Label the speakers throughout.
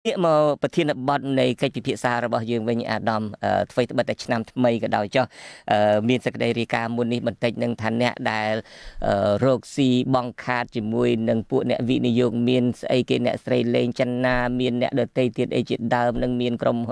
Speaker 1: ងាកមកប្រធានបទនៃកិច្ចពិភាក្សារបស់យើងវិញអាដាមអ្វីត្បិតតែឆ្នាំថ្មីក៏ដោយចុះមានសេចក្តីរាយការណ៍មុននេះបន្តិចនឹងថាអ្នកដែលរកស៊ីបងខាតជាមួយនឹងពួកអ្នកវិនិយោគមានស្អីគេអ្នកស្រីលេងចិនណាមានអ្នកដតីទៀតអីជាដើមនឹងមានក្រុម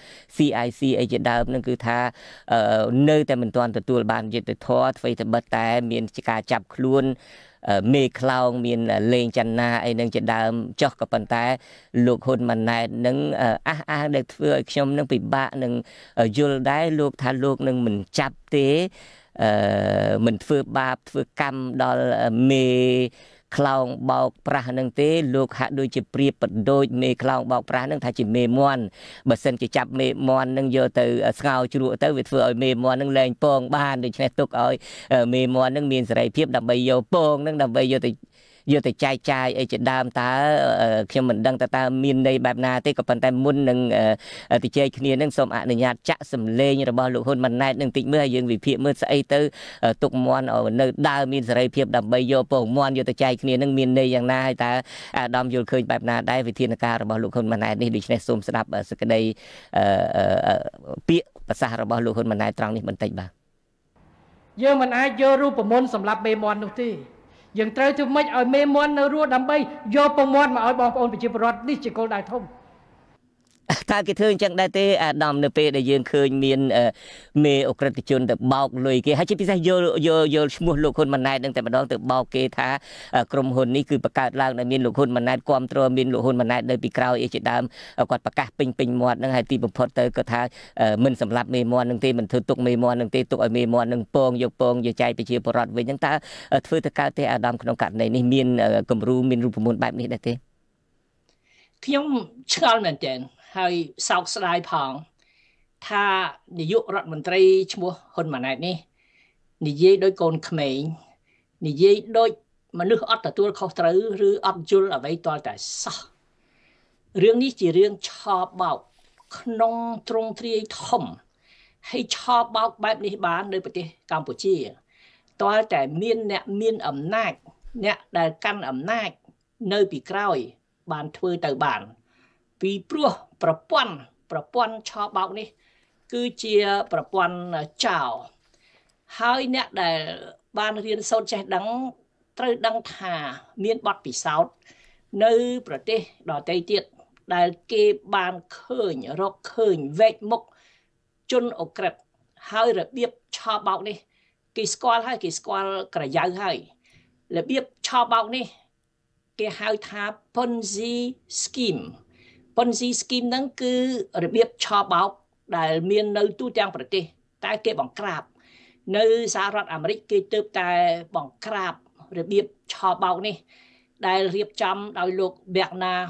Speaker 1: CIC អីជាដើមនឹងគឺថានៅតែមិនទាន់ទទួលបានយុត្តិធម៌អ្វីត្បិតតែមានការចាប់ខ្លួនមេខ្លោងមានលេងច័ន្ទណាអីនឹងជាដើមចុះក៏ប៉ុន្តែលោកហ៊ុនម៉ាណែតនឹងអះអាងដែលធ្វើឲ្យខ្ញុំនឹងពិបាកនឹងយល់ដែរលោកថាលោកនឹងមិនចាប់ទេមិនធ្វើបាបធ្វើកម្មដល់មេខ្លោងបោកប្រាស់នឹងទេលោកហាក់ដូចជាប្រៀបបដូចមេខ្លោងបោកប្រាស់នឹងថាជាមេមន់បើសិនជាចាប់មេមន់នឹងយកទៅស្ងោរជ្រក់ទៅវាធ្វើឲ្យមេមន់នឹងលែងពងបានដូច្នេះទុកឲ្យមេមន់នឹងមានសេរីភាពដើម្បីយកពងនឹងដើម្បីយកទៅចែកចាយអីជាដើមតើខ្ញុំមិនដឹងតើមានន័យបែបណាទេក៏ប៉ុន្តែមុននឹងទៅជែកគ្នានឹងសូមអនុញ្ញាតចាក់សម្លេងរបស់លោកហ៊ុនម៉ាណែតនឹងតិចមើលហើយយើងវិភាគមើលស្អីទៅទុកមន់នៅដើមមានសេរីភាពដើម្បីយកពងមន់យកទៅចែកគ្នានឹងមានន័យយ៉ាងណាហើយតើអាដាមយល់ឃើញបែបណាដែរវិធានការរបស់លោកហ៊ុនម៉ាណែតនេះដូច្នេះសូមស្ដាប់សេចក្តីពាក្យប្រសាសន៍របស់លោកហ៊ុនម៉ាណែតត្រង់នេះបន្តិចបាទ
Speaker 2: យើងមិនអាចយករូបមន្តសម្រាប់មេមន់នោះទេយើងត្រូវធ្វើម៉េចឲ្យមេមន់នៅរស់ដើម្បីយកពងមន់មកឲ្យបងប្អូនប្រជាពលរដ្ឋនេះជាគោលដៅធំ
Speaker 1: តើគេធ្វើអញ្ចឹងដែរទេអាដាមនៅពេលដែលយើងឃើញមានមេអក្រិតជនទៅបោកលុយគេហើយជាពិសេសយកឈ្មោះលោកហ៊ុនម៉ាណែតនឹងតែម្ដងទៅបោកគេថាក្រុមហ៊ុននេះគឺបង្កើតឡើងដែលមានលោកហ៊ុនម៉ាណែតគ្រប់គ្រងមានលោកហ៊ុនម៉ាណែតនៅពីក្រោយអីជាដើមគាត់ប្រកាសពេញមាត់ហ្នឹងហើយទីបំផុតទៅគាត់ថាមិនសម្លាប់មេមន់នឹងទេមិនធ្វើទុកមេមន់នឹងទេទុកឲ្យមេមន់នឹងពងយកចែកប្រជាពលរដ្ឋវិញហ្នឹងតើធ្វើទៅកើតទេអាដាមក្នុងករណីនេះមានគំរូមានរូបមន្តបែបនេះដែរទេ
Speaker 3: ខ្ញុំឆ្ងល់មែនទែនហើយសោកស្ដាយផងថានាយករដ្ឋមន្ត្រីឈ្មោះហ៊ុនម៉ាណែតនេះនិយាយដោយកូនក្មេងនិយាយដូចមនុស្សអត់ទទួលខុសត្រូវឬអត់យល់អ្វីទាល់តែសោះរឿងនេះជារឿងឆោបបោកក្នុងទ្រង់ទ្រាយធំហើយឆោបបោកបែបនេះបាននៅប្រទេសកម្ពុជាទាល់តែមានអ្នកមានអំណាចអ្នកដែលកាន់អំណាចនៅពីក្រោយបានធ្វើទៅបានពីព្រោះប្រព័ន្ធឆោបបោកនេះគឺជាប្រព័ន្ធចោលហើយអ្នកដែលបានរៀនសូត្រចេះដឹងត្រូវដឹងថាមានបទពិសោធន៍នៅប្រទេសដទៃទៀតដែលគេបានឃើញរកឃើញវែកមុខជនអក្រិតហើយរបៀបឆោបបោកនេះគេស្គាល់ហើយគេស្គាល់ក្រយៅហើយរបៀបឆោបបោកនេះគេហៅថា Ponzi scheme ហ្នឹងគឺរបៀបឆោបបោកដែលមាននៅទូទាំងប្រទេសតែគេបង្ក្រាបនៅសហរដ្ឋអាមេរិកគេទើបតែបង្ក្រាបរបៀបឆោបបោកនេះដែលរៀបចំដោយលោក Bernard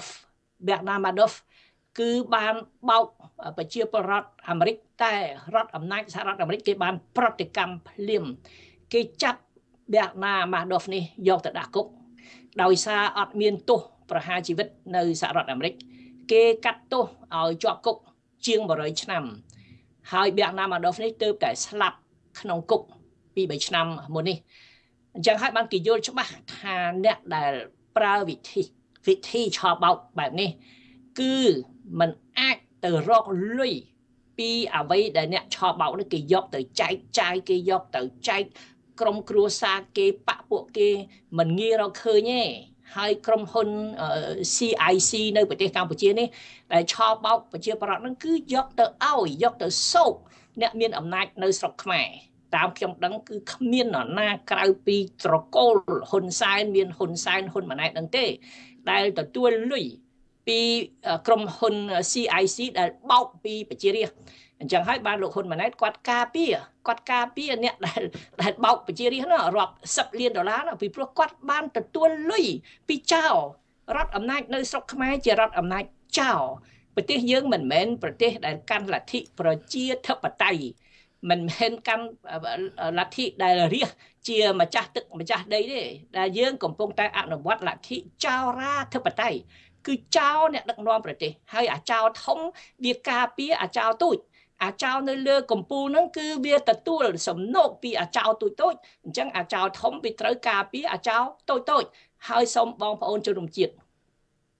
Speaker 3: Madoff គឺបានបោកប្រជាពលរដ្ឋអាមេរិកតែរដ្ឋអំណាចសហរដ្ឋអាមេរិកគេបានប្រតិកម្មភ្លាមគេចាប់ Bernard Madoff នេះយកទៅដាក់គុកដោយសារអត់មានទោសប្រហារជីវិតនៅសហរដ្ឋអាមេរិកគេកាត់ទោសឲ្យជាប់គុកជាង100ឆ្នាំហើយ Bernard Madoff នេះទើបតែស្លាប់ក្នុងគុកពី3ឆ្នាំមុននេះអញ្ចឹងហើយបានគេយល់ច្បាស់ថាអ្នកដែលប្រើវិធីឆោបបោកបែបនេះគឺมันអាចទៅរកលុយពីអ្វីដែលអ្នកឆោបបោកនេះគេយកទៅចែកចាយគេយកទៅចែកក្រុមគ្រួសារគេបពពួកគេមិនងាយរកឃើញទេហើយក្រុមហ៊ុន CIC នៅប្រទេសកម្ពុជានេះដែលឆោបបោកប្រជាពលរដ្ឋហ្នឹងគឺយកទៅឲ្យយកទៅសោកអ្នកមានអំណាចនៅស្រុកខ្មែរតាមខ្ញុំដឹងគឺគ្មាននរណាក្រៅពីត្រកូលហ៊ុនសែនមានហ៊ុនសែនហ៊ុនម៉ាណែតហ្នឹងទេដែលទទួលលុយពីក្រុមហ៊ុន CIC ដែលបោកពីប្រជារាស្ត្រអញ្ចឹងហើយបានលោកហ៊ុនម៉ាណែតគាត់ការពារអ្នកដែលបោកប្រជារាស្ត្រណារាប់10លានដុល្លារណាពីព្រោះគាត់បានទទួលលុយពីចៅរដ្ឋអំណាចនៅស្រុកខ្មែរជារដ្ឋអំណាចចៅប្រទេសយើងមិនមែនប្រទេសដែលកាន់លទ្ធិប្រជាធិបតេយ្យមិនមែនកាន់លទ្ធិដែលរាស្ត្រជាម្ចាស់ទឹកម្ចាស់ដីទេដែលយើងកំពុងតែអនុវត្តលទ្ធិចៅរាធិបតេយ្យគឺចៅអ្នកដឹកនាំប្រទេសហើយអាចៅធំវាការពារអាចៅទូចអាចៅនៅលើកំពូលហ្នឹងគឺវាទទួលសំណូកពីអាចៅទូចអញ្ចឹងអាចៅធំវាត្រូវការពារអាចៅតូចហើយសូមបងប្អូនជនរួមជាតិ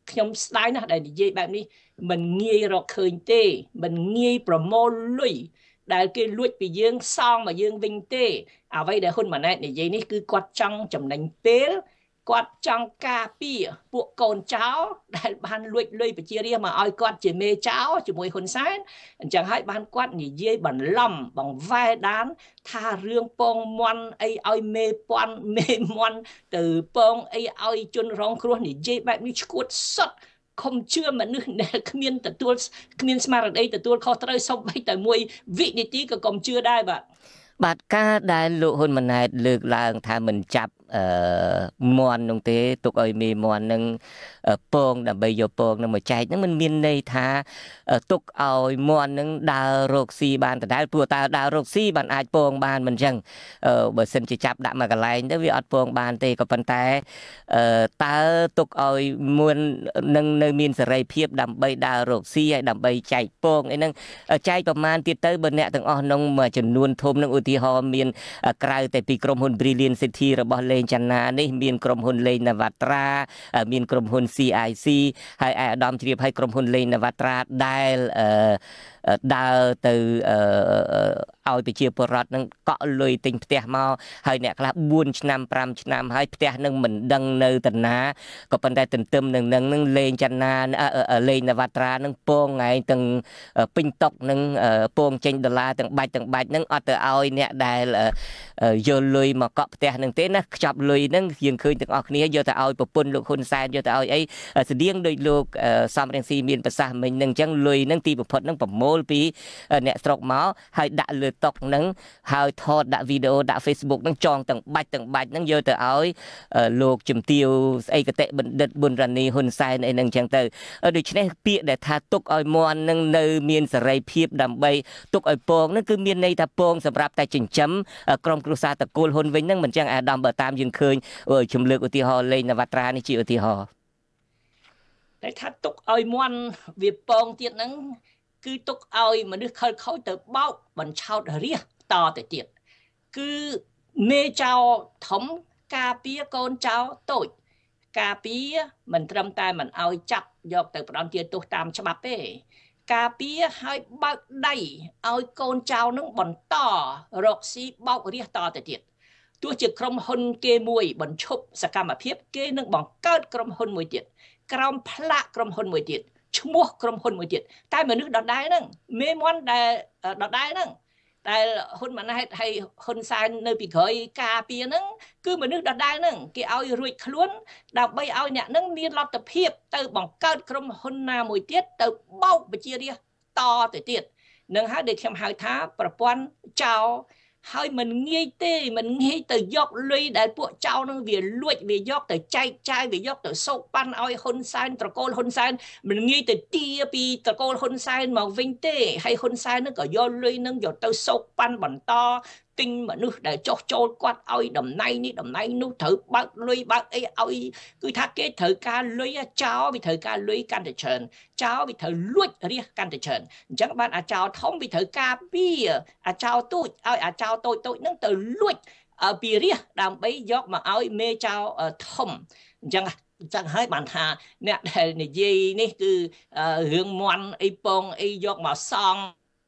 Speaker 3: ខ្ញុំស្ដាយណាស់ដែលនិយាយបែបនេះមិនងាយរកឃើញទេមិនងាយប្រមូលលុយដែលគេលួចពីយើងសងមកយើងវិញទេអ្វីដែលហ៊ុនម៉ាណែតនិយាយនេះគឺគាត់ចង់ចំណេញពេលគាត់ចង់ការពារពួកកូនចៅដែលបានលួចលុយប្រជារាស្ត្រមកឲ្យគាត់ជាមេចៅជាមួយហ៊ុនសែនអញ្ចឹងហើយបានគាត់និយាយបន្លំបង្វែរដានថារឿងពងមន់អីឲ្យមេពាន់មេមន់ទៅពងអីឲ្យជនរងគ្រោះនិយាយបែបនេះឈួតសុទ្ធខំជឿមនុស្សដែលគ្មានស្មារតីទទួលខុសត្រូវសូម្បីតែមួយវិនាទីក៏កុំជឿដែរបាទ
Speaker 1: ការដែលលោកហ៊ុនម៉ាណែតលើកឡើងថាមិនចាប់មន់នោះទេទុកឲ្យមេមន់នឹងពងដើម្បីយកពងនឹងមកចែកហ្នឹងមិនមានន័យថាទុកឲ្យមន់នឹងដើររកស៊ីបានដដែលព្រោះតើដើររកស៊ីបានអាចពងបានមិនអញ្ចឹងបើសិនជាចាប់ដាក់មកកន្លែងទៅវាអត់ពងបានទេក៏ប៉ុន្តែតើទុកឲ្យមន់នឹងនៅមានសេរីភាពដើម្បីដើររកស៊ីហើយដើម្បីចែកពងអីហ្នឹងចែកប្រមាណទៀតទៅបើអ្នកទាំងអស់ក្នុងមួយចំនួនធំនឹងឧទាហរណ៍មានក្រៅតែពីក្រុមហ៊ុន Brilliant City របស់លេងចន្ទានេះមានក្រុមហ៊ុនលេងនវត្រាមានក្រុមហ៊ុន CIC ហើយឯកឧត្តមជ្រាបឲ្យក្រុមហ៊ុនលេងនវត្រាដែលដើរទៅឲ្យប្រជាពលរដ្ឋនឹងកក់លុយទិញផ្ទះមកហើយអ្នកខ្លះ4ឆ្នាំ5ឆ្នាំហើយផ្ទះនឹងមិនដឹងនៅតាណាក៏ប៉ុន្តែទន្ទឹមនឹងលេងចន្ទាលេងនវត្រានឹងពងថ្ងៃទាំងពេញតុកនឹងពងចេញដុល្លារទាំងបាច់នឹងអត់ទៅឲ្យអ្នកដែលយកលុយមកកក់ផ្ទះនឹងទេណាខ្ចប់លុយនឹងយើងឃើញទាំងអស់គ្នាយកទៅឲ្យប្រពន្ធលោកហ៊ុនសែនយកទៅឲ្យអីស្តៀងដោយលោកសំរងស៊ីមានប្រសាសន៍មិញនឹងអញ្ចឹងលុយនឹងទីបំផុតនឹងប្រមូលពីអ្នកស្រុកមកហើយដាក់លើតុកនឹងហើយថតដាក់វីដេអូដាក់ Facebook នឹងចងទាំងបាច់នឹងយកទៅឲ្យលោកជំទាវស្អីកតេបណ្ឌិតប៊ុនរ៉ានីហ៊ុនសែនអីនឹងអញ្ចឹងទៅដូច្នេះពាក្យដែលថាទុកឲ្យមន់នឹងនៅមានសេរីភាពដើម្បីទុកឲ្យពងនឹងគឺមានន័យថាពងសម្រាប់តែចិញ្ចឹមក្រុមគ្រួសារតកូលហ៊ុនវិញនឹងមិនចឹងអាដាមបើតាមយើងឃើញជំលើកឧទាហរណ៍លេងនវត្រានេះជាឧទាហរណ៍
Speaker 3: តែថាទុកឲ្យមន់វាពងទៀតហ្នឹងគឺទុកឲ្យមនុស្សខិលខូចទៅបោកបញ្ឆោតរាសតទៅទៀតគឺមេចៅធំការពារកូនចៅតូចការពារមិនត្រឹមតែមិនឲ្យចាប់យកទៅផ្ដន្ទាទោសតាមច្បាប់ទេការពារឲ្យបើកដៃឲ្យកូនចៅនឹងបន្តរកស៊ីបោករាសតទៅទៀតទោះជាក្រុមហ៊ុនគេមួយបញ្ឈប់សកម្មភាពគេនឹងបង្កើតក្រុមហ៊ុនមួយទៀតក្រោមផ្លាកក្រុមហ៊ុនមួយទៀតឈ្មោះក្រុមហ៊ុនមួយទៀតតែមនុស្សដដែលហ្នឹងមេមន់ដែលដដែលហ្នឹងដែលហ៊ុនម៉ាណែតហើយហ៊ុនសែននៅពីក្រោយការពារហ្នឹងគឺមនុស្សដដែលហ្នឹងគេឲ្យរួចខ្លួនដើម្បីឲ្យអ្នកហ្នឹងមានលទ្ធភាពទៅបង្កើតក្រុមហ៊ុនណាមួយទៀតទៅបោកប្រជារាស្ត្រតទៅទៀតនឹងហើយដែលខ្ញុំហៅថាប្រព័ន្ធចោលហើយមិនងាយទេមិនងាយទៅយកលុយដែលពួកចៅនឹងវាលួចវាយកទៅចែកចាយវាយកទៅសោកប៉ាន់ឲ្យហ៊ុនសែនត្រកូលហ៊ុនសែនមិនងាយទៅទាពីត្រកូលហ៊ុនសែនមកវិញទេហើយហ៊ុនសែននឹងក៏យកលុយនឹងយកទៅសោកប៉ាន់បន្តទិញមនុស្សដែលចោះចូលគាត់ឲ្យតំណែងនេះតំណែងនោះត្រូវបើកលុយបើកអីឲ្យគឺថាគេត្រូវការលុយចោលវាត្រូវការលុយកាន់តែច្រើនចោលវាត្រូវលួចរាសកាន់តែច្រើនអញ្ចឹងបានអាចោលធំវាត្រូវការពីអាចោលទូចឲ្យអាចោលតូចហ្នឹងទៅលួចពីរាសដើម្បីយកមកឲ្យមេចោលធំអញ្ចឹងហើយបានថាអ្នកដែលនិយាយនេះគឺរឿងមន់អីពងអីយកមកសង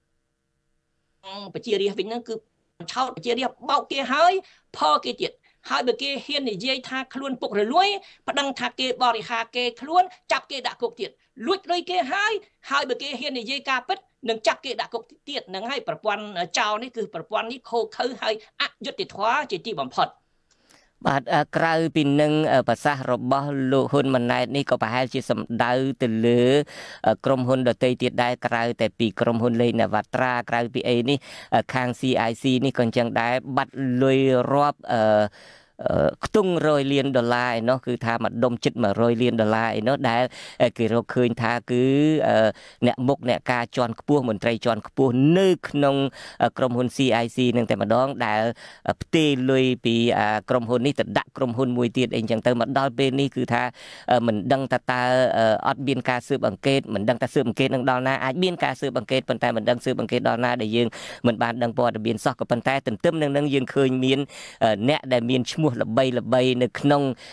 Speaker 3: ប្រជារាស្ត្រវិញហ្នឹងគឺឆោតប្រជារាស្ត្របោកគេហើយផលគេទៀតហើយបើគេហ៊ាននិយាយថាខ្លួនពុករលួយប្តឹងថាគេបរិហាគេខ្លួនចាប់គេដាក់គុកទៀតលួចលុយគេហើយបើគេហ៊ាននិយាយការពិតនឹងចាប់គេដាក់គុកទៀតហ្នឹងហើយប្រព័ន្ធចោលនេះគឺប្រព័ន្ធនេះខូខើហើយអយុត្តិធម៌ជាទីបំផុត
Speaker 1: បាទក្រៅពីនឹងប្រសាសន៍របស់លោកហ៊ុនម៉ាណែតនេះក៏ប្រហែលជាសម្ដៅទៅលើក្រុមហ៊ុនដទៃទៀតដែរក្រៅតែពីក្រុមហ៊ុនលេងនវត្រាក្រៅពីអីនេះខាង CIC នេះក៏អញ្ចឹងដែរបាត់លុយរាប់ខ្ទង់100 លានដុល្លារឯនោះគឺថាម្ដុំជិត100 លានដុល្លារឯនោះដែលគេរកឃើញថាគឺអ្នកមុខអ្នកការជាន់ខ្ពស់មន្ត្រីជាន់ខ្ពស់នៅក្នុងក្រុមហ៊ុន CIC នឹងតែម្ដងដែលផ្ទេរលុយពីក្រុមហ៊ុននេះទៅដាក់ក្រុមហ៊ុនមួយទៀតអីចឹងទៅមកដល់ពេលនេះគឺថាមិនដឹងតើអត់មានការស៊ើបអង្កេតមិនដឹងថាស៊ើបអង្កេតនឹងដល់ណាអាចមានការស៊ើបអង្កេតប៉ុន្តែមិនដឹងស៊ើបអង្កេតដល់ណាដែលយើងមិនបានដឹងព័ត៌មានសោះក៏ប៉ុន្តែទន្ទឹមនឹងយើងឃើញមានអ្នកដែលមានឈ្មោះឈ្មោះល្បីនៅក្នុង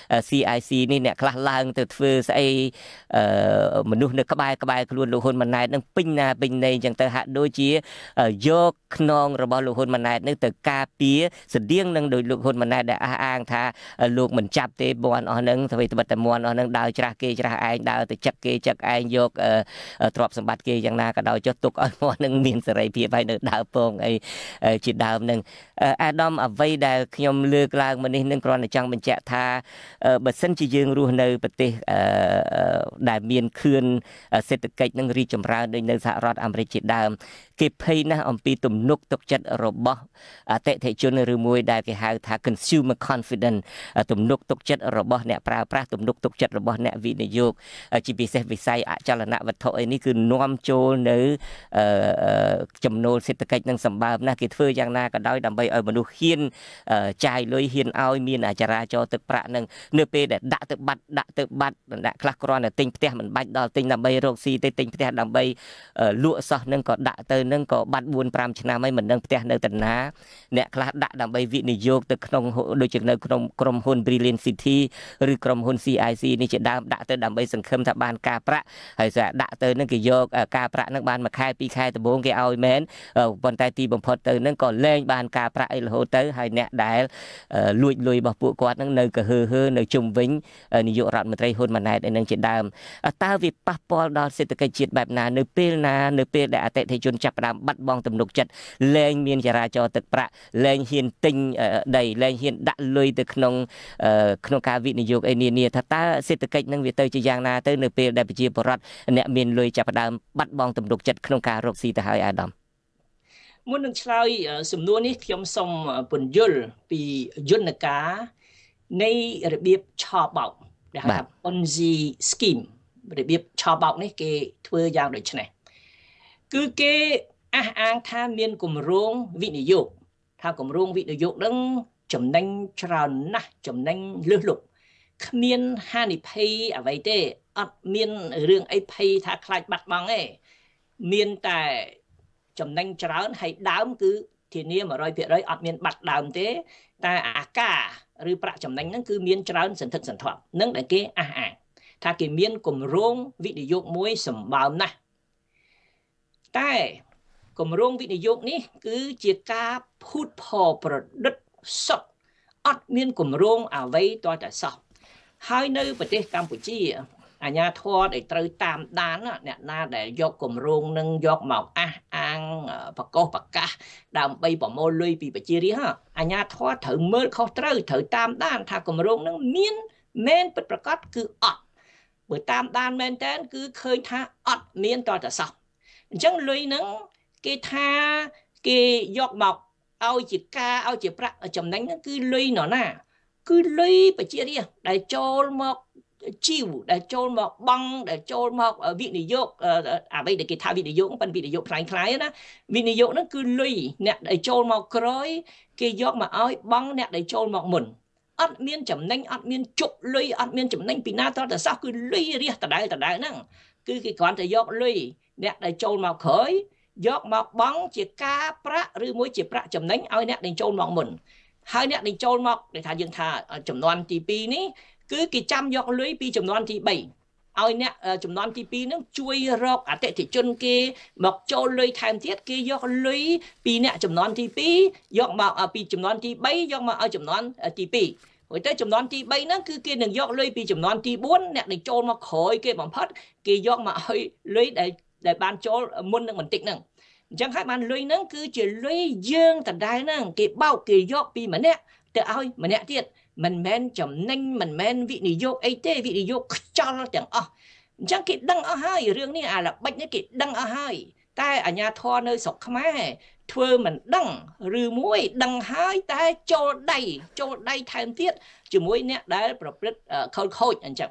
Speaker 1: CIC នេះអ្នកខ្លះឡើងទៅធ្វើស្អីមនុស្សនៅក្បែរខ្លួនលោកហ៊ុនម៉ាណែតនឹងពេញណាពេញណីអញ្ចឹងទៅហាក់ដូចជាយកខ្នងរបស់លោកហ៊ុនម៉ាណែតនឹងទៅការពារស្តៀងនឹងដោយលោកហ៊ុនម៉ាណែតដែលអះអាងថាលោកមិនចាប់ទេមន់អស់ហ្នឹងអ្វីត្បិតតែមន់អស់ហ្នឹងដើរច្រាស់គេច្រាស់ឯងដើរទៅចឹកគេចឹកឯងយកទ្រព្យសម្បត្តិគេយ៉ាងណាក៏ដោយចុះទុកឲ្យមន់ហ្នឹងមានសេរីភាពហើយនៅដើរពងអីជាដើមហ្នឹងអាដាមអ្វីដែលខ្ញុំលើកឡើងមកនេះនឹងគ្រាន់តែចង់បញ្ជាក់ថាបើសិនជាយើងរស់នៅប្រទេសដែលមានខឿនសេដ្ឋកិច្ចនឹងរីកចម្រើនដូចនៅសហរដ្ឋអាមេរិកជាដើមគេភ័យណាស់អំពីទំនុកទុកចិត្តរបស់អតិថិជនឬមួយដែលគេហៅថា consumer confidence ទំនុកទុកចិត្តរបស់អ្នកប្រើប្រាស់ទំនុកទុកចិត្តរបស់អ្នកវិនិយោគជាពិសេសវិស័យអចលនវត្ថុអីនេះគឺនាំចូលនៅចំណូលសេដ្ឋកិច្ចនឹងសម្បើមណាស់គេធ្វើយ៉ាងណាក៏ដោយដើម្បីឲ្យមនុស្សហ៊ានចាយលុយហ៊ានឲ្យមានចរាចរណ៍ទឹកប្រាក់នឹងនៅពេលដែលដាក់ទៅបាត់អ្នកខ្លះគ្រាន់តែទិញផ្ទះមិនបាច់ដល់ទិញដើម្បីរកស៊ីទេទិញផ្ទះដើម្បីលក់សោះនឹងក៏ដាក់ទៅនឹងក៏បាត់ 4-5 ឆ្នាំហើយមិនដឹងផ្ទះនៅតាណាអ្នកខ្លះដាក់ដើម្បីវិនិយោគទៅក្នុងដូចជានៅក្នុងក្រុមហ៊ុន Brilliant City ឬក្រុមហ៊ុន CIC នេះជាដើមដាក់ទៅដើម្បីសង្ឃឹមថាបានការប្រាក់ហើយស្អាដាក់ទៅនឹងគេយកការប្រាក់នឹងបាន1ខែ2ខែដំបូងគេឲ្យមែនប៉ុន្តែទីបំផុតទៅនឹងក៏លែងបានការប្រាក់អីរហូតទៅហើយអ្នកដែលលួចលុយរបស់ពួកគាត់នឹងនៅកហឺនៅជុំវិញនាយករដ្ឋមន្ត្រីហ៊ុនម៉ាណែតឯនឹងជាដើមតើវាប៉ះពាល់ដល់សេដ្ឋកិច្ចជាតិបែបណានៅពេលដែលអតិថិជនចាប់ផ្ដើមបាត់បង់ទំនុកចិត្តលែងមានចរាចរណ៍ទឹកប្រាក់លែងហ៊ានទិញដីលែងហ៊ានដាក់លុយទៅក្នុងការវិនិយោគឯនានាថាតើសេដ្ឋកិច្ចនឹងវាទៅជាយ៉ាងណាទៅនៅពេលដែលប្រជាពលរដ្ឋអ្នកមានលុយចាប់ផ្ដើមបាត់បង់ទំនុកចិត្តក្នុងការរកស៊ីទៅហើយអាដាម
Speaker 3: មុននឹងឆ្លើយសំណួរនេះខ្ញុំសូមពន្យល់ពីយន្តការនៃរបៀបឆបោកដែលហៅថា Ponzi scheme របៀបឆបោកនេះគេធ្វើយ៉ាងដូចនេះគឺគេអះអាងថាមានគម្រោងវិនិយោគថាគម្រោងវិនិយោគនឹងចំណេញច្រើនណាស់ចំណេញលើសលប់គ្មានហានិភ័យអ្វីទេអត់មានរឿងអីភ័យថាខ្លាចបាត់បង់ទេមានតែចំណេញច្រើនហើយដើមគឺធានា 100% អត់មានបាត់ដើមទេតែអាការឬប្រាក់ចំណេញហ្នឹងគឺមានច្រើនសន្ធឹកសន្ធាប់នឹងដែលគេអះអាងថាគេមានគម្រោងវិនិយោគមួយសម្បើមណាស់តែគម្រោងវិនិយោគនេះគឺជាការភូតផលប្រឌិតសុទ្ធអត់មានគម្រោងអ្វីទាល់តែសោះហើយនៅប្រទេសកម្ពុជាអាជ្ញាធរដែលត្រូវតាមដានអ្នកណាដែលយកគម្រោងនឹងយកមកអះអាងបកប្រកាសដើម្បីប្រមូលលុយពីប្រជារាស្ត្រអាជ្ញាធរត្រូវមើលខុសត្រូវតាមដានថាគម្រោងនឹងមានមែនពិតប្រាកដគឺអត់បើតាមដានមែនតើគឺឃើញថាអត់មានតតែសោះអញ្ចឹងលុយនឹងគេថាគេយកមកឲ្យជាការឲ្យជាប្រាក់ចំណេញហ្នឹងគឺលុយនរណាគឺលុយប្រជារាស្ត្រដែលចូលមកជីវដែលចូលមកបង់ដែលចូលមកវិនិយោគអ្វីដែលគេថាវិនិយោគប៉ុន្តែវិនិយោគខ្លាំងៗណាវិនិយោគហ្នឹងគឺលុយអ្នកដែលចូលមកក្រោយគេយកមកឲ្យបង់អ្នកដែលចូលមកមុនអត់មានចំណេញអត់មានជប់លុយអត់មានចំណេញពីណាតតែសោះគឺលុយរាសដដែលហ្នឹងគឺគេគ្រាន់តែយកលុយអ្នកដែលចូលមកក្រោយយកមកបង់ជាការប្រាក់ឬមួយជាប្រាក់ចំណេញឲ្យអ្នកដែលចូលមកមុនហើយអ្នកដែលចូលមកគេថាយើងថាចំនួនទី2នេះគឺគេចាំយកលុយពីចំនួនទី3ឲ្យអ្នកចំនួនទី2នឹងជួយរកអតិថិជនគេមកចូលលុយថែមទៀតគេយកលុយពីអ្នកចំនួនទី2យកមកពីចំនួនទី3យកមកឲ្យចំនួនទី2ហើយទៅចំនួនទី3ហ្នឹងគឺគេនឹងយកលុយពីចំនួនទី4អ្នកដែលចូលមកក្រោយគេបំផុតគេយកមកឲ្យលុយដែលបានចូលមុននឹងបន្តិចហ្នឹងអញ្ចឹងហើយបានលុយហ្នឹងគឺជាលុយយើងដដែលហ្នឹងគេបោកគេយកពីម្នាក់ទៅឲ្យម្នាក់ទៀតមិនមែនចំណេញមិនមែនវិនិយោគអីទេវិនិយោគខ្ចលទាំងអស់អញ្ចឹងគេដឹងអស់ហើយរឿងនេះអាល្បិចនេះគេដឹងអស់ហើយតែអាជ្ញាធរនៅស្រុកខ្មែរធ្វើមិនដឹងឬមួយដឹងហើយតែចូលដៃថែមទៀតជាមួយអ្នកដែលប្រព្រឹត្តខូចអញ្ចឹង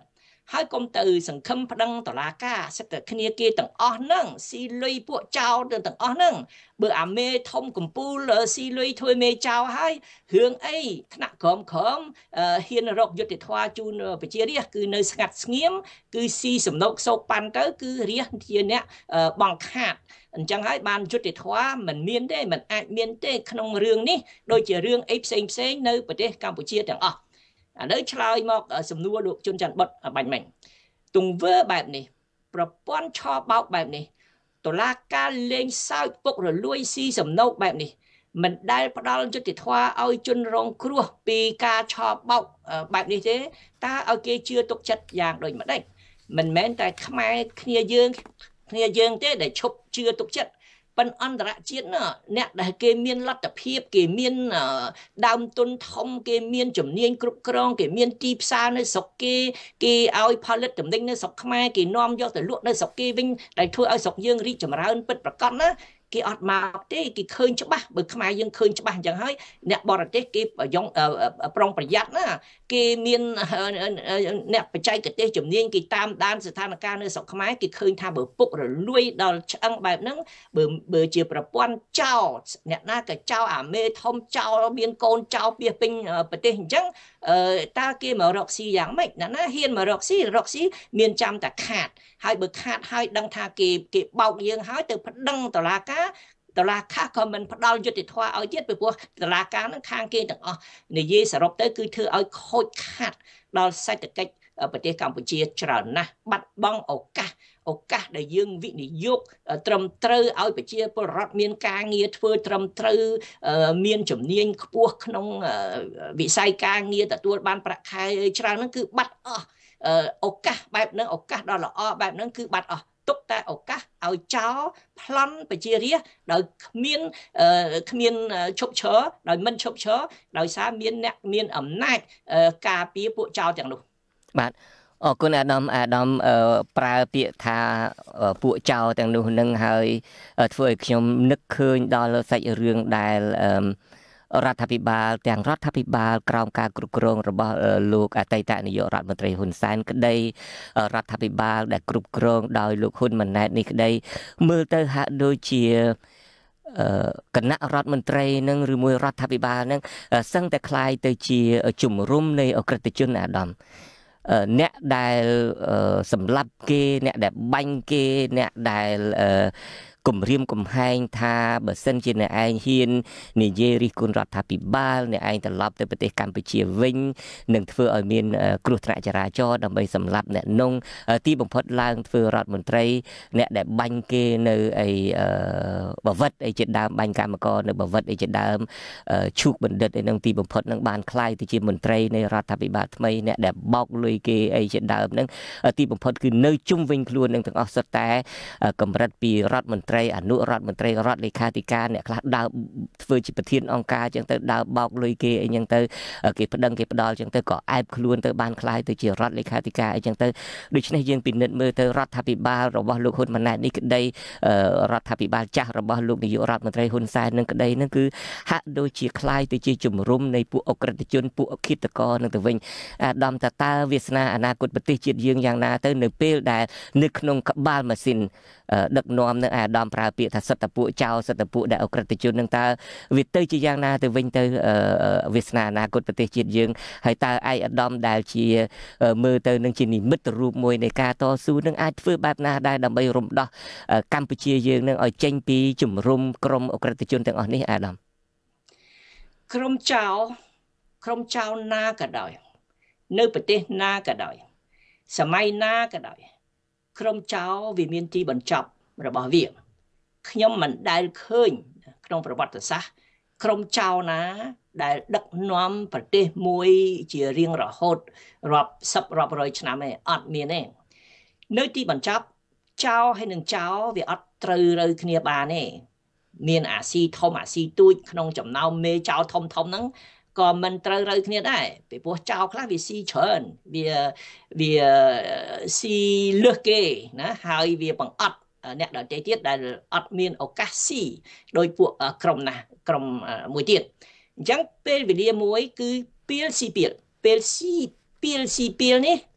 Speaker 3: ហើយកុំទៅសង្ឃឹមប្តឹងតុលាការសិតតែគ្នាគេទាំងអស់ហ្នឹងស៊ីលុយពួកចោលទាំងអស់ហ្នឹងបើអាមេធំកំពូលស៊ីលុយធ្វើមេចោលហើយរឿងអីថ្នាក់ក្រមហ៊ានរកយុត្តិធម៌ជូនប្រជារាស្ត្រគឺនៅស្ងាត់ស្ងៀមគឺស៊ីសំណុកសោកប៉ាន់ទៅគឺរាស្ត្រជាអ្នកបង្ខាតអញ្ចឹងហើយបានយុត្តិធម៌មិនមានទេមិនអាចមានទេក្នុងរឿងនេះដូចជារឿងអីផ្សេងនៅប្រទេសកម្ពុជាទាំងអស់ឥឡូវឆ្លើយមកសំណួរលោកជុនច័ន្ទបុតបាញ់មិញទង្វើបែបនេះប្រព័ន្ធឆបោកបែបនេះតុលាការលេងសើចពុករលួយស៊ីសំណុកបែបនេះមិនដែលផ្ដល់យុត្តិធម៌ឲ្យជនរងគ្រោះពីការឆបោកបែបនេះទេតើឲ្យគេជឿទុកចិត្តយ៉ាងដូចម្ដេចមិនមែនតែខ្មែរគ្នាយើងទេដែលឈប់ជឿទុកចិត្តប៉ុនអន្តរជាតិអ្នកដែលគេមានលទ្ធភាពគេមានដើមទុនធំគេមានជំនាញគ្រប់គ្រងគេមានទីផ្សារនៅស្រុកគេឲ្យផលិតទំនិញនៅស្រុកខ្មែរគេនាំយកទៅលក់នៅស្រុកគេវិញដែលធ្វើឲ្យស្រុកយើងរីកចម្រើនពិតប្រាកដណាគេអត់មកទេគេឃើញច្បាស់បើខ្មែរយើងឃើញច្បាស់អញ្ចឹងហើយអ្នកបរទេសគេប្រុងប្រយ័ត្នណាគេមានអ្នកបច្ចេកទេសជំនាញគេតាមដានស្ថានភាពនៅស្រុកខ្មែរគេឃើញថាបើពុករលួយដល់ឆ្អឹងបែបហ្នឹងបើជាប្រព័ន្ធចោលអ្នកណាក៏ចោលអាមេធំចោលមានកូនចោលពីពេញប្រទេសអញ្ចឹងតើគេមករកស៊ីយ៉ាងម៉េចណាហ៊ានមករកស៊ីមានចាំតែខាតហើយបើខាតហើយដឹងថាគេបោកយើងហើយទៅប្តឹងតុលាការក៏មិនផ្ដល់យុត្តិធម៌ឲ្យទៀតពីព្រោះតុលាការនឹងខាងគេទាំងអស់និយាយសរុបទៅគឺធ្វើឲ្យខូចខាតដល់សេដ្ឋកិច្ចប្រទេសកម្ពុជាច្រើនណាស់បាត់បង់ឱកាសដែលយើងវិនិយោគត្រឹមត្រូវឲ្យប្រជាពលរដ្ឋមានការងារធ្វើត្រឹមត្រូវមានជំនាញខ្ពស់ក្នុងវិស័យការងារទទួលបានប្រាក់ខែច្រើនហ្នឹងគឺបាត់អស់ឱកាសបែបហ្នឹងឱកាសដ៏ល្អបែបហ្នឹងគឺបាត់អស់ទុកតែឱកាសឲ្យចោលប្លន់ប្រជារាស្ត្រដោយគ្មានឈប់ឈរដោយមិនឈប់ឈរដោយសារមានអ្នកមានអំណាចការពារពួកចោលទាំងនោះ
Speaker 1: បាទអរគុណអាដាមប្រើពាក្យថាពួកចោលទាំងនោះនឹងហើយធ្វើឲ្យខ្ញុំនឹកឃើញដល់សាច់រឿងដែលរដ្ឋាភិបាលទាំងរដ្ឋាភិបាលក្រោមការគ្រប់គ្រងរបស់លោកអតីតនាយករដ្ឋមន្ត្រីហ៊ុនសែនក្តីរដ្ឋាភិបាលដែលគ្រប់គ្រងដោយលោកហ៊ុនម៉ាណែតនេះក្តីមើលទៅហាក់ដូចជាគណៈរដ្ឋមន្ត្រីនឹងឬមួយរដ្ឋាភិបាលនឹងសឹងតែคล้ายទៅជាជំរុំនៃអក្រិតជនអាដាមអ្នកដែលសម្លាប់គេអ្នកដែលបាញ់គេអ្នកដែលគម្រាមកំហែងថាបើសិនជាអ្នកឯងហ៊ាននិយាយរិះគន់រដ្ឋាភិបាលអ្នកឯងត្រឡប់ទៅប្រទេសកម្ពុជាវិញនឹងធ្វើឲ្យមានគ្រោះថ្នាក់ចរាចរណ៍ដើម្បីសម្លាប់អ្នកនោះទីបំផុតឡើងធ្វើរដ្ឋមន្ត្រីអ្នកដែលបាញ់គេនៅបវត្តអីជាដើមបាញ់កម្មករនៅបវត្តអីជាដើមឈូកបណ្ឌិតអីនឹងទីបំផុតនឹងបានคล้ายទៅជាមន្ត្រីនៃរដ្ឋាភិបាលថ្មីអ្នកដែលបោកលុយគេអីជាដើមនឹងទីបំផុតគឺនៅជុំវិញខ្លួននឹងទាំងអស់សុទ្ធតែកម្រិតពីរដ្ឋមន្ត្រីអនុរដ្ឋមន្ត្រីរដ្ឋលេខាធិការអ្នកខ្លះដើរធ្វើជាប្រធានអង្គការចឹងទៅដើរបោកលុយគេអីចឹងទៅគេប្តឹងគេផ្ដាល់ចឹងទៅក៏អែបខ្លួនទៅបានคล้ายទៅជារដ្ឋលេខាធិការអីចឹងទៅដូច្នេះយើងពិនិត្យមើលទៅរដ្ឋាភិបាលរបស់លោកហ៊ុនម៉ាណែតនេះក្តីរដ្ឋាភិបាលចាស់របស់លោកនាយករដ្ឋមន្ត្រីហ៊ុនសែននឹងក្តីនឹងគឺហាក់ដូចជាคล้ายទៅជាជំរុំនៃពួកអក្រិតជនពួកអឃាតករនឹងទៅវិញអាដាមតើវាសនាអនាគតប្រទេសជាតិយើងយ៉ាងណាទៅនៅពេលដែលនៅក្នុងក្បាលម៉ាស៊ីនដឹកនាំនឹងអាដាមប្រើពាក្យថាសិទ្ធិពួកចៅសិទ្ធិពួកដែលអក្រិតជននឹងតើវាទៅជាយ៉ាងណាទៅវិញទៅវាសនាអនាគតប្រទេសជាតិយើងហើយតើឯកអាដាមដែលជាមើលទៅនឹងជានិមិត្តរូបមួយនៃការតស៊ូនឹងអាចធ្វើបែបណាដែរដើម្បីរំដោះកម្ពុជាយើងនឹងឲ្យចេញពីជំរុំក្រុមអក្រិតជនទាំងអស់នេះអាដាម
Speaker 3: ក្រុមចៅណាក៏ដោយនៅប្រទេសណាក៏ដោយសម័យណាក៏ដោយក្រុមចៅវាមានទីបញ្ចប់របស់វាខ្ញុំមិនដែលឃើញក្នុងប្រវត្តិសាស្ត្រក្រុមចៅណាដែលដឹកនាំប្រទេសមួយជារៀងរហូតរាប់សិបរាប់រយឆ្នាំឯងអត់មានទេនៅទីបញ្ចប់ចៅហើយនឹងចៅវាអត់ត្រូវគ្នាបានទេមានអាស៊ីធំអាស៊ីទូចក្នុងចំណោមមេចៅធំហ្នឹងក៏មិនត្រូវគ្នាដែរពីព្រោះចៅខ្លះវាស៊ីច្រើនវាស៊ីលឹះគេណាហើយវាបង្អត់អ្នកដទៃទៀតដែលអត់មានឱកាសស៊ីដោយពួកក្រុមមួយទៀតអញ្ចឹងពេលវេលាមួយគឺពេលស៊ីពេលនេះ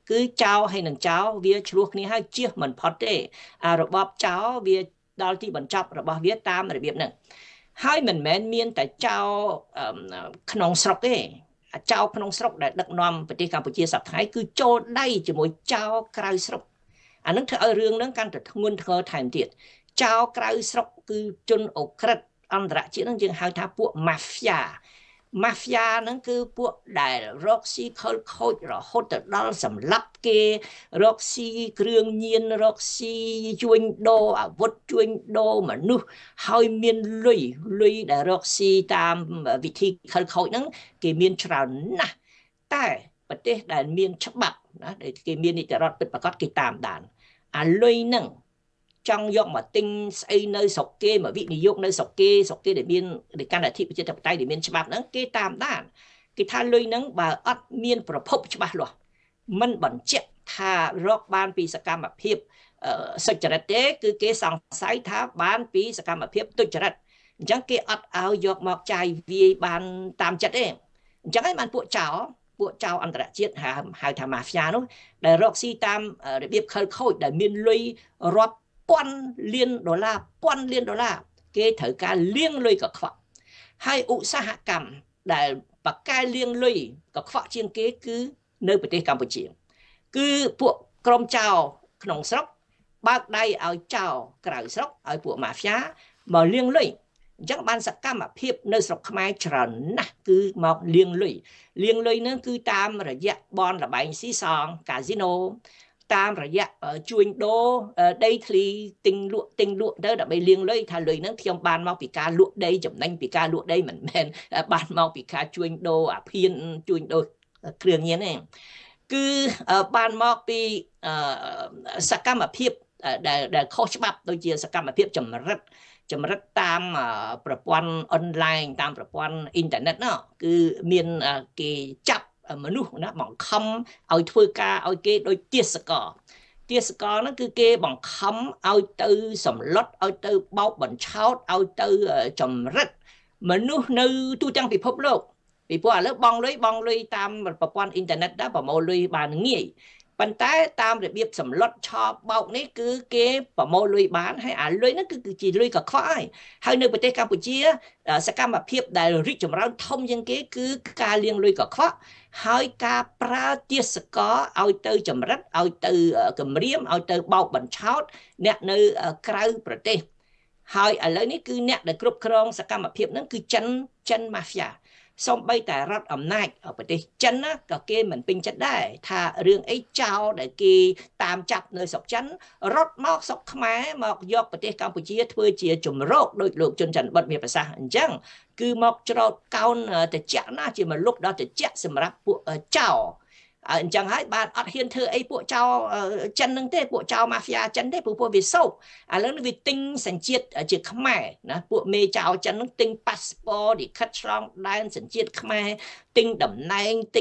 Speaker 3: cứ trao hay nâng trao vía chuộc ní hai chiếc mình phật thế rồi bóp cháu vía đo tí bẩn chọc rồi bóp vía tam rồi biết nè hai mình men miên tại trao khung sọc ấy trao khung sọc để đặc nômประเทศ Campuchia សប្តាហ៍គឺចូលដៃជាមួយចៅក្រៅស្រុកអានឹងធ្វើឲ្យរឿងហ្នឹងកាន់តែធ្ងន់ធ្ងរថែមទៀតចៅក្រៅស្រុកគឺជនអូក្រិតអន្តរជាតិហ្នឹងយើងហៅថាពួក mafia ហ្នឹងគឺពួកដែលរកស៊ីខលខូចរហូតទៅដល់សម្លាប់គេរកស៊ីគ្រឿងញៀនរកស៊ីជួញដូរអាវុធជួញដូរមនុស្សហើយមានលុយដែលរកស៊ីតាមវិធីខលខូចហ្នឹងគេមានច្រើនណាស់តែប្រទេសដែលមានច្បាប់ណាដែលគេមាននីតិរដ្ឋពិតប្រាកដគេតាមដានអាលុយហ្នឹងចង់យកមកទិញស្អីនៅស្រុកគេមកវិនិយោគនៅស្រុកគេដែលមានដែលកាន់តែអធិប្រជាធិបតេយ្យដែលមានច្បាប់ហ្នឹងគេតាមដានគេថាលុយហ្នឹងបើអត់មានប្រភពច្បាស់លាស់មិនបញ្ជាក់ថារកបានពីសកម្មភាពសុចរិតទេគឺគេសង្ស័យថាបានពីសកម្មភាពទុច្ចរិតអញ្ចឹងគេអត់ឲ្យយកមកចាយវាយបានតាមចិត្តទេអញ្ចឹងហើយបានពួកចៅអន្តរជាតិហៅថា mafia នោះដែលរកស៊ីតាមរបៀបខលខូចដែលមានលុយរាប់ពាន់លានដុល្លារគេត្រូវការលាងលុយកខ្វក់ហើយឧស្សាហកម្មដែលបកកែលាងលុយកខ្វក់ជាងគេគឺនៅប្រទេសកម្ពុជាគឺពួកក្រុមចៅក្នុងស្រុកបើកដៃឲ្យចៅក្រៅស្រុកឲ្យពួក mafia មកលាងលុយអញ្ចឹងបានសកម្មភាពនៅស្រុកខ្មែរច្រើនណាស់គឺមកលាងលុយហ្នឹងគឺតាមរយៈបនលបែងស៊ីសងកាស៊ីណូតាមរយៈជួញដូរដីធ្លីទិញលក់ទៅដើម្បីលាងលុយថាលុយហ្នឹងខ្ញុំបានមកពីការលក់ដីចំណេញពីការលក់ដីមិនមែនបានមកពីការជួញដូរអាភៀនជួញដូរគ្រឿងញៀនទេគឺបានមកពីសកម្មភាពដែលខុសច្បាប់ដូចជាសកម្មភាពចម្រិតតាមប្រព័ន្ធអនឡាញតាមប្រព័ន្ធអ៊ីនធឺណិតណាគឺមានគេចាប់មនុស្សណាបង្ខំឲ្យធ្វើការឲ្យគេដូចទាសករហ្នឹងគឺគេបង្ខំឲ្យទៅសម្លុតឲ្យទៅបោកបញ្ឆោតឲ្យទៅចម្រិតមនុស្សនៅទូទាំងពិភពលោកពីព្រោះឥឡូវបងលុយតាមប្រព័ន្ធអ៊ីនធឺណិតដែរប្រមូលលុយបានងាយប៉ុន្តែតាមរបៀបសម្លុតឆោបបោកនេះគឺគេប្រមូលលុយបានហើយអាលុយហ្នឹងគឺជាលុយកខ្វក់ហើយនៅប្រទេសកម្ពុជាសកម្មភាពដែលរីកចម្រើនធំជាងគេគឺការលាងលុយកខ្វក់ហើយការប្រើទាសករឲ្យទៅចម្រិតឲ្យទៅគម្រាមឲ្យទៅបោកបញ្ឆោតអ្នកនៅក្រៅប្រទេសហើយឥឡូវនេះគឺអ្នកដែលគ្រប់គ្រងសកម្មភាពហ្នឹងគឺចិន mafiaសូម្បីតែរដ្ឋអំណាចប្រទេសចិនណាក៏គេមិនពេញចិត្តដែរថារឿងអីចោលដែលគេតាមចាប់នៅស្រុកចិនរត់មកស្រុកខ្មែរមកយកប្រទេសកម្ពុជាធ្វើជាជំរកដោយលោកជុនច័ន្ទបុត្រមានប្រសាសន៍អញ្ចឹងគឺមកច្រោតកោនតិចណាជាមកលុបដល់តិចសម្រាប់ពួកចោលអញ្ចឹងហើយបានអត់ហ៊ានធ្វើអីពួកចោលចិនហ្នឹងទេពួកចោល mafia ចិនទេពួកវាសោកឥឡូវនេះវាទិញសញ្ជាតិជាខ្មែរណាពួកមេចោលចិនហ្នឹងទិញ passport លិខិតឆ្លងដែនសញ្ជាតិខ្មែរទិញតំណែងទិញ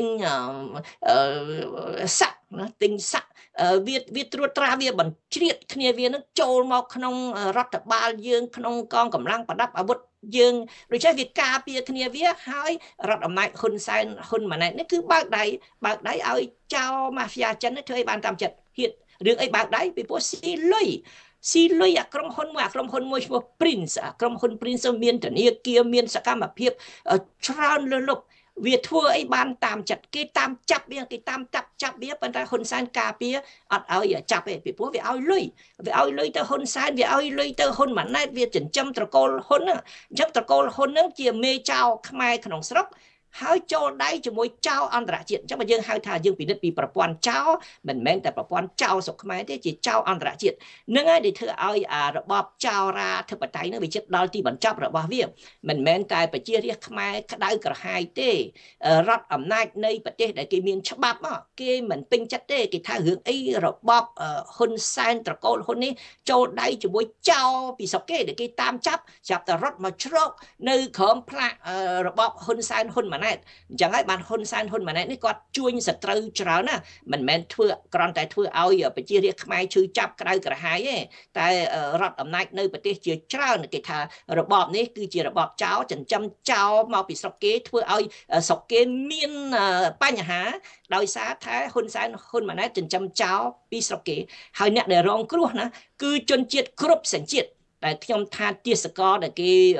Speaker 3: សាក់ណាទិញសាក់វាត្រួតត្រាវាបញ្ជ្រាបគ្នាវានឹងចូលមកក្នុងរដ្ឋបាលយើងក្នុងកងកម្លាំងប្រដាប់អាវុធយើងដូច្នេះវាការពារគ្នាវាហើយរដ្ឋអំណាចហ៊ុនសែនហ៊ុនម៉ាណែតនេះគឺបើកដៃឲ្យចោល mafia ចិននេះធ្វើឲ្យបានតាមចិត្តហៀតរឿងអីបើកដៃពីព្រោះស៊ីលុយអាក្រុមហ៊ុនមួយឈ្មោះ Prince ក្រុមហ៊ុន Prince មានធនាគារមានសកម្មភាពច្រើនលើសលប់វាធ្វើអីបានតាមចិត្តគេតាមចាប់វាប៉ុន្តែហ៊ុនសែនការពារអត់ឲ្យចាប់ទេពីព្រោះវាឲ្យលុយទៅហ៊ុនសែនវាឲ្យលុយទៅហ៊ុនម៉ាណែតវាចិញ្ចឹមត្រកូលហ៊ុនហ្នឹងអញ្ចឹងត្រកូលហ៊ុនហ្នឹងជាមេចៅខ្មែរក្នុងស្រុកហើយចូលដៃជាមួយចៅអន្តរជាតិអញ្ចឹងបើយើងហៅថាយើងពិនិត្យពីប្រព័ន្ធចៅមិនមែនតែប្រព័ន្ធចៅស្រុកខ្មែរទេជាចៅអន្តរជាតិនឹងហើយដែលធ្វើឲ្យរបបចៅរាធិបតេយ្យនឹងវាជិតដល់ទីបញ្ចប់របស់វាមិនមែនតែប្រជារាស្ត្រខ្មែរក្តៅក្រហាយទេរដ្ឋអំណាចនៃប្រទេសដែលគេមានច្បាប់គេមិនពេញចិត្តទេគេថារឿងអីរបបហ៊ុនសែនត្រកូលហ៊ុននេះចូលដៃជាមួយចៅពីស្រុកគេដែលគេតាមចាប់តែរត់មកជ្រកនៅក្រោមផ្លាករបបហ៊ុនសែនហ៊ុនម៉ាណែតណែតអញ្ចឹងហើយបានហ៊ុនសែនហ៊ុនម៉ាណែតនេះគាត់ជួញសត្រូវច្រើនណាមិនមែនធ្វើគ្រាន់តែធ្វើឲ្យប្រជារាស្ត្រខ្មែរឈឺចាប់ក្តៅក្រហាយទេតែរដ្ឋអំណាចនៅប្រទេសជាច្រើនគេថារបបនេះគឺជារបបចោលចិញ្ចឹមចោលមកពីស្រុកគេធ្វើឲ្យស្រុកគេមានបញ្ហាដោយសារថាហ៊ុនសែនហ៊ុនម៉ាណែតចិញ្ចឹមចោលពីស្រុកគេហើយអ្នកដែលរងគ្រោះណាគឺជនជាតិគ្រប់សញ្ជាតិដែលខ្ញុំថាទាសករដែល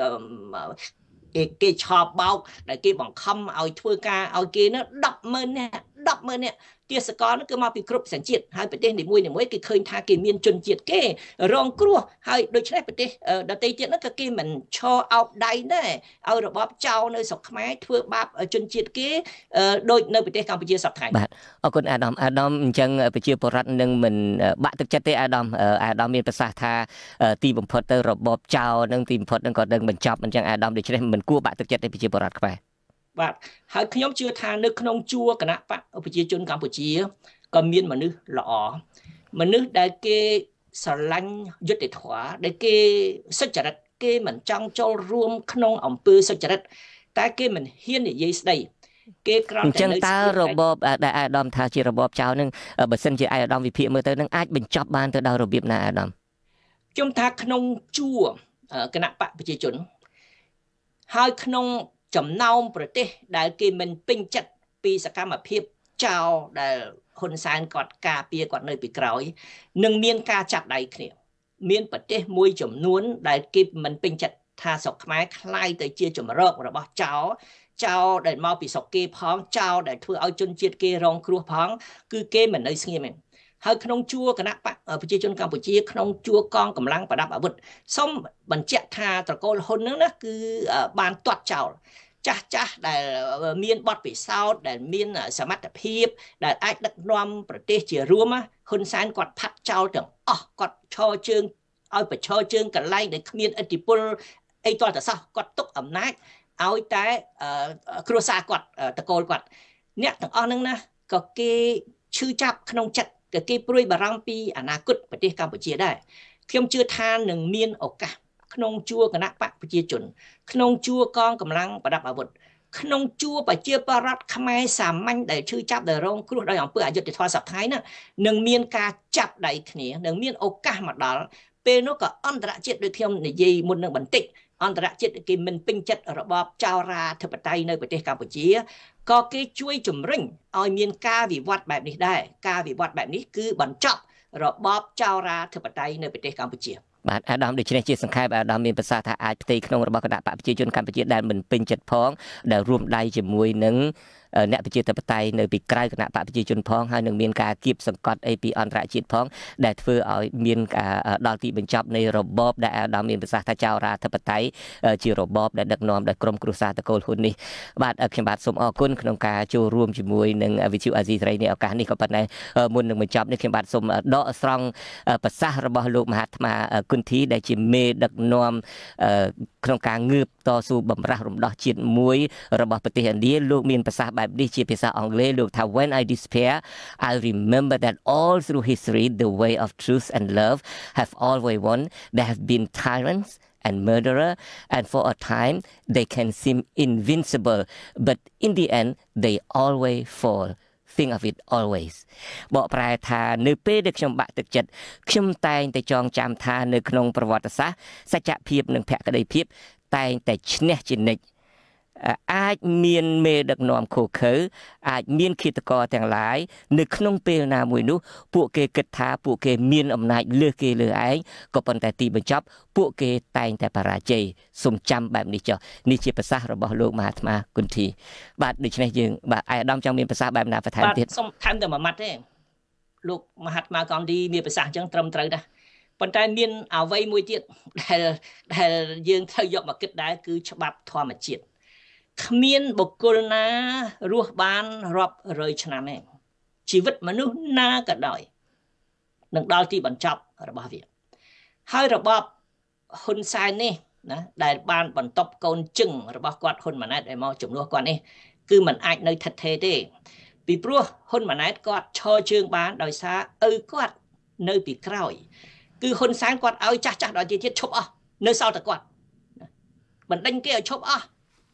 Speaker 3: គេឆោបបោកដែលគេបង្ខំឲ្យធ្វើការឲ្យគេនោះ100000នាក់ទាសករនោះគឺមកពីគ្រប់សញ្ជាតិហើយប្រទេសនីមួយគេឃើញថាគេមានជនជាតិគេរងគ្រោះហើយដូច្នេះប្រទេសដទៃទៀតនោះក៏គេមិនឈរអោបដៃដែរឲ្យរបបចោលនៅស្រុកខ្មែរធ្វើបាបជនជាតិគេដូចនៅប្រទេសកម្ពុជាសប្តាហ៍
Speaker 1: បាទអរគុណអាដាមអញ្ចឹងប្រជាពលរដ្ឋនឹងមិនបាក់ទឹកចិត្តទេអាដាមមានប្រសាសន៍ថាទីបំផុតទៅរបបចោលនឹងទីបំផុតនឹងក៏នឹងបញ្ចប់អញ្ចឹងអាដាមដូច្នេះមិនគួរបាក់ទឹកចិត្តទេប្រជាពលរដ្ឋខ្មែរ
Speaker 3: បាទហើយខ្ញុំជឿថានៅក្នុងជួរគណៈបកប្រជាជនកម្ពុជាក៏មានមនុស្សល្អមនុស្សដែលគេស្រឡាញ់យុត្តិធម៌ដែលគេសុចរិតគេមិនចង់ចូលរួមក្នុងអំពើសុចរិតតែគេមិនហ៊ាននិយាយស្ដីគេគ្រាន់តែ
Speaker 1: អញ្ចឹងតើរបបដែលអាដាមថាជារបបចោលនឹងបើសិនជាអាដាមវិភាគមើលទៅនឹងអាចបញ្ចប់បានទៅដល់របៀបណាអាដាម
Speaker 3: ខ្ញុំថាក្នុងជួរគណៈបកប្រជាជនហើយក្នុងចំណោមប្រទេសដែលគេមិនពេញចិត្តពីសកម្មភាពចោលដែលហ៊ុនសែនគាត់ការពារគាត់នៅពីក្រោយនឹងមានការចាប់ដៃគ្នាមានប្រទេសមួយចំនួនដែលគេមិនពេញចិត្តថាស្រុកខ្មែរคล้ายទៅជាជំរករបស់ចោលដែលមកពីស្រុកគេផងចោលដែលធ្វើឲ្យជនជាតិគេរងគ្រោះផងគឺគេមិននៅស្ងៀមទេហើយក្នុងជួរគណៈបកប្រជាជនកម្ពុជាក្នុងជួរកងកម្លាំងប្រដាប់អាវុធសូមបញ្ជាក់ថាត្រកូលហ៊ុននឹងណាគឺបានទាត់ចោលចាស់ដែលមានបទពិសោធន៍ដែលមានសមត្ថភាពដែលអាចដឹកនាំប្រទេសជារួមហ៊ុនសែនគាត់ផាត់ចោលទាំងអស់គាត់ឈរជើងឲ្យប្រឈរជើងកន្លែងដែលគ្មានឥទ្ធិពលអីទាល់តែសោះគាត់ទុកអំណាចឲ្យតែគ្រួសារគាត់តកូលគាត់អ្នកទាំងអស់ហ្នឹងណាក៏គេឈឺចាប់ក្នុងចិត្តក៏គេព្រួយបារម្ភពីអនាគតប្រទេសកម្ពុជាដែរខ្ញុំជឿថានឹងមានឱកាសក្នុងជួរគណៈបកប្រជាជនក្នុងជួរកងកម្លាំងប្រដាប់អាវុធក្នុងជួរប្រជាពលរដ្ឋខ្មែរសាមញ្ញដែលឈឺចាប់ដែលរងគ្រោះដោយអំពើអយុត្តិធម៌សប្តាហ៍ហ្នឹងនឹងមានការចាប់ដៃគ្នានឹងមានឱកាសមកដល់ពេលនោះក៏អន្តរជាតិដូចខ្ញុំនិយាយមុននឹងបន្តិចអន្តរជាតិគេមិនពេញចិត្តរបបចៅរាធិបតេយ្យនៅប្រទេសកម្ពុជាក៏គេជួយជំរុញឲ្យមានការវិវត្តបែបនេះដែរការវិវត្តបែបនេះគឺបញ្ចប់របបចៅរាធិបតេយ្យនៅប្រទេសកម្ពុជា
Speaker 1: បាទអាដាមដូច្នេះជាសង្ខេបអាដាមមានប្រសាសន៍ថាអាចផ្ទៃក្នុងរបស់គណៈបកប្រជាជនកម្ពុជាដែលមិនពេញចិត្តផងដែលរួមដៃជាមួយនឹងអ្នកប្រជាធិបតេយ្យនៅពីក្រៅគណៈបកប្រជាជនផងហើយនឹងមានការគៀបសង្កត់អីពីអន្តរជាតិផងដែលធ្វើឲ្យមានការដល់ទីបញ្ចប់នៃរបបដែលអាដាមមានប្រសាសន៍ថាចៅរាធិបតេយ្យជារបបដែលដឹកនាំដោយក្រុមគ្រួសារតកូលហ៊ុននេះបាទខ្ញុំបាទសូមអរគុណក្នុងការចូលរួមជាមួយនឹងវិទ្យុអាស៊ីសេរីនេះឱកាសនេះក៏ប៉ុន្តែមុននឹងបញ្ចប់នេះខ្ញុំបាទសូមដកស្រង់ប្រសាសន៍របស់លោកមហាត្មាគុន្ធីដែលជាមេដឹកនាំក្នុងការងើបតស៊ូបំរាស់រំដោះជាតិមួយរបស់ប្រទេសឥណ្ឌាលោកមានប្រសាសន៍បែបនេះជាភាសាអង់គ្លេសលោកថា When I despair I remember that all through history the way of truth and love have always won. There have been tyrants and murderer and for a time they can seem invincible but in the end they always fall. Think of it always បកប្រែថានៅពេលដែលខ្ញុំបាក់ទឹកចិត្តខ្ញុំតែងតែចងចាំថានៅក្នុងប្រវត្តិសាស្ត្រសច្ចភាពនិងភក្តីភាពតែងតែឈ្នះជានិច្ចអាចមានមេដឹកនាំខូខើអាចមានឃាតករទាំងឡាយនៅក្នុងពេលណាមួយនោះពួកគេគិតថាពួកគេមានអំណាចលើសគេលើឯងក៏ប៉ុន្តែទីបញ្ចប់ពួកគេតែងតែបរាជ័យសូមចាំបែបនេះចុះនេះជាប្រសាសន៍របស់លោកមហាត្មាគុន្ធីបាទដូច្នេះយើងបាទអាយដាមចង់មានប្រសាសន៍បែបណាបន្ថែមទៀត
Speaker 3: សូមថែមតែមួយម៉ាត់ទេលោកមហាត្មាគុន្ធីមានប្រសាសន៍អញ្ចឹងត្រឹមត្រូវដែរប៉ុន្តែមានអ្វីមួយទៀតដែលយើងត្រូវយកមកគិតដែរគឺច្បាប់ធម្មជាតិគ្មានបុគ្គលណារស់បានរាប់រយឆ្នាំទេជីវិតមនុស្សណាក៏ដោយនឹងដល់ទីបញ្ចប់របស់វាហើយរបបហ៊ុនសែននេះណាដែលបានបន្ទប់កូនជឹងរបស់គាត់ហ៊ុនម៉ាណែតឲ្យមកជំនួសគាត់នេះគឺมันអាចនៅថិតថេរទេពីព្រោះហ៊ុនម៉ាណែតគាត់ឈរជើងបានដោយសារឪគាត់នៅពីក្រោយគឺហ៊ុនសែនគាត់ឲ្យចាស់ដល់ជាតិឈប់អស់នៅសល់តែគាត់បណ្ដេញគេឲ្យឈប់អស់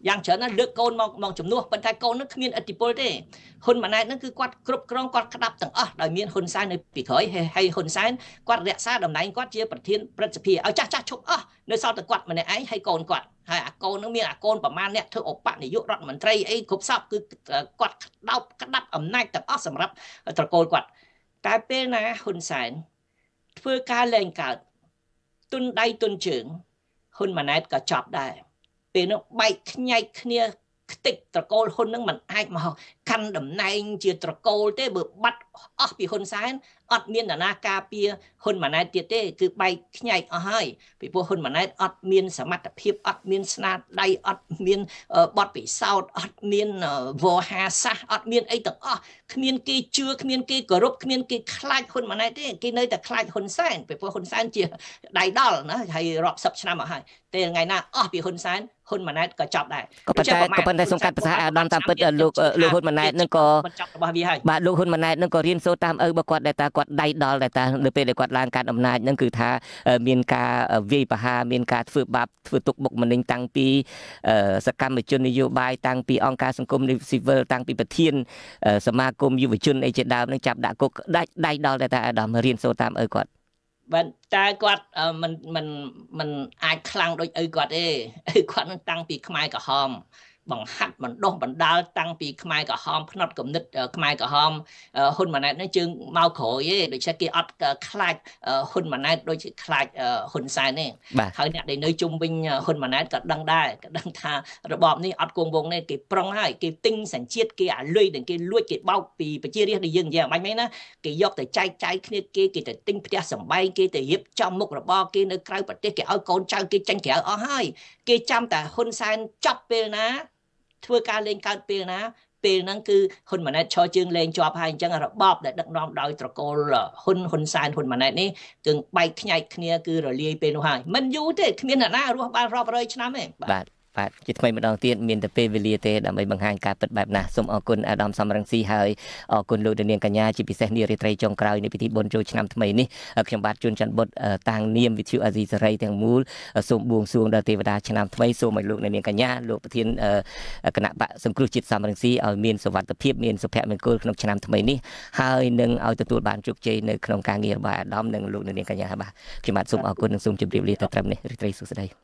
Speaker 3: យ៉ាងច្រើនណាស់លើកកូនមកជំនួសប៉ុន្តែកូននឹងគ្មានឥទ្ធិពលទេហ៊ុនម៉ាណែតនឹងគឺគាត់គ្រប់គ្រងគាត់ក្តាប់ទាំងអស់ដោយមានហ៊ុនសែននៅពីក្រោយហើយហ៊ុនសែនគាត់រក្សាតំណែងគាត់ជាប្រធានព្រឹទ្ធសភាឲ្យចាស់ឈប់អស់នៅសល់តែគាត់ម្នាក់ឯងហើយកូនគាត់ហើយអាកូននឹងមានអាកូនប្រមាណអ្នកធ្វើឧបនាយករដ្ឋមន្ត្រីអីគ្រប់សពគឺគាត់ក្តាប់អំណាចទាំងអស់សម្រាប់ត្រកូលគាត់តែពេលណាហ៊ុនសែនធ្វើការលែងកើតទុនដៃទុនជើងហ៊ុនម៉ាណែតក៏ចប់ដែរពេលនោះបែកខ្ញែកគ្នាខ្ទេចត្រកូលហ៊ុននឹងមិនអាចមកកាន់តំណែងជាត្រកូលទេបើបាត់អស់ពីហ៊ុនសែនអត់មាននរណាការពារហ៊ុនម៉ាណែតទៀតទេគឺបែកខ្ញែកអស់ហើយពីព្រោះហ៊ុនម៉ាណែតអត់មានសមត្ថភាពអត់មានស្នាដៃអត់មានបទពិសោធន៍អត់មានវោហារសាស្ត្រអត់មានអីទាំងអស់គ្មានគេជឿគ្មានគេគោរពគ្មានគេខ្លាចហ៊ុនម៉ាណែតទេគេនៅតែខ្លាចហ៊ុនសែនពីព្រោះហ៊ុនសែនជាដៃដល់ណាហើយរាប់សិបឆ្នាំមកហើយតែថ្ងៃណាអស់ពីហ៊ុនសែនហ៊ុនម៉ាណែតក៏ចប់ដែរ
Speaker 1: ក៏ប៉ុន្តែសង្កាត់ប្រសាអាដាមតាមពិតលោកហ៊ុនម៉ាណែតនឹងក៏
Speaker 3: ចប់របស់វាហើយ
Speaker 1: បាទលោកហ៊ុនម៉ាណែតនឹងក៏រៀនសូត្រតាមឪរបស់គាត់ដែលតាគាត់ដៃដល់ដែលតានៅពេលដែលគាត់ឡើងកាន់អំណាចនឹងគឺថាមានការវាយប្រហារមានការធ្វើបាបធ្វើទុកបុកម្នេញតាំងពីសកម្មជននយោបាយតាំងពីអង្គការសង្គមស៊ីវិលតាំងពីប្រធានសមាគមយុវជនអីជាដើមនឹងចាប់ដាក់គុកដៃដល់តែអាដាមរៀនសូត្រតាមឪគាត់
Speaker 3: បាទតែគាត់មិនអាចខ្លាំងដូចឪគាត់ទេឪគាត់នឹងតាំងពីខ្មែរក្រហមបង្ហាត់បណ្ដុះបណ្ដាលតាំងពីខ្មែរក្រហមផ្នត់គំនិតខ្មែរក្រហមហ៊ុនម៉ាណែតនេះជើងមកក្រោយទេដូច្នេះគេអត់ខ្លាចហ៊ុនម៉ាណែតដូចជាខ្លាចហ៊ុនសែនទេហើយអ្នកដែលនៅជុំវិញហ៊ុនម៉ាណែតក៏ដឹងដែរក៏ដឹងថារបបនេះអត់គង់វង្សទេគេប្រុងហើយគេទិញសញ្ជាតិគេអាលុយដែលគេលួចគេបោកពីប្រជារាស្ត្រដែលយើងនិយាយអបាញ់មែនណាគេយកទៅចែកចាយគ្នាគេទៅទិញផ្ទះសម្បែងគេទៅរៀបចំមុខរបរគេនៅក្រៅប្រទេសគេឲ្យកូនចៅគេចាញ់ក្រៅអស់ហើយគេចាំតែហ៊ុនសែនចាប់ពេលណាធ្វើការលេងកើតពេលណាពេលហ្នឹងគឺហ៊ុនម៉ាណែតឈរជើងលេងជាប់ហើយអញ្ចឹងរបបដែលដឹកនាំដោយត្រកូលហ៊ុនសែនហ៊ុនម៉ាណែតនេះគឺបែកខ្ញែកគ្នាគឺរលាយពេលនោះហើយមិនយូរទេគ្មានអ្នកណារស់បានរាប់រយឆ្នាំទេ
Speaker 1: បាទជាថ្មីម្ដងទៀតមានតែពេលវេលាទេដើម្បីបង្ហាញការពិតបែបណាសូមអរគុណអាដាមសំរងស៊ីហើយអរគុណលោកនាងកញ្ញាជាពិសេសនារីត្រីចុងក្រោយនៃពិធីបុណ្យចូលឆ្នាំថ្មីនេះខ្ញុំបាទជួនច័ន្ទបុត្រតាំងនាមវិទ្យុអាស៊ីសេរីទាំងមូលសូមបួងសួងដល់ទេវតាឆ្នាំថ្មីសូមឲ្យលោកនាងកញ្ញាលោកប្រធានគណៈបកសង្គ្រោះជាតិសំរងស៊ីឲ្យមានសុវត្ថិភាពមានសុភមង្គលក្នុងឆ្នាំថ្មីនេះហើយនឹងឲ្យទទួលបានជោគជ័យនៅក្នុងការងាររបស់អាដាមនិងលោកនាងកញ្ញាបាទខ្ញុំបាទសូមអរគុណនិងសូមជម្រាបលាទៅត្រឹមនេះរីត្រីសុខស្ដី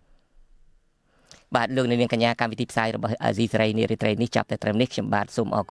Speaker 1: បាទលោកនាងកញ្ញាកម្មវិធីផ្សាយរបស់អាស៊ីសេរីនារីត្រីនេះចាប់តែត្រឹមនេះខ្ញុំបាទសូមអរ